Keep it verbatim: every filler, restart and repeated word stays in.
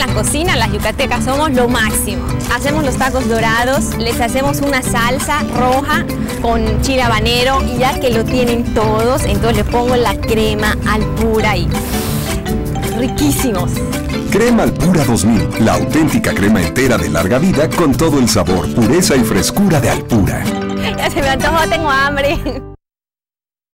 cocina, las yucatecas somos lo máximo. Hacemos los tacos dorados, les hacemos una salsa roja con chile habanero y ya que lo tienen todos, entonces les pongo la crema Alpura y riquísimos. Crema Alpura dos mil, la auténtica crema entera de larga vida con todo el sabor, pureza y frescura de Alpura. Ya se me antojó, tengo hambre.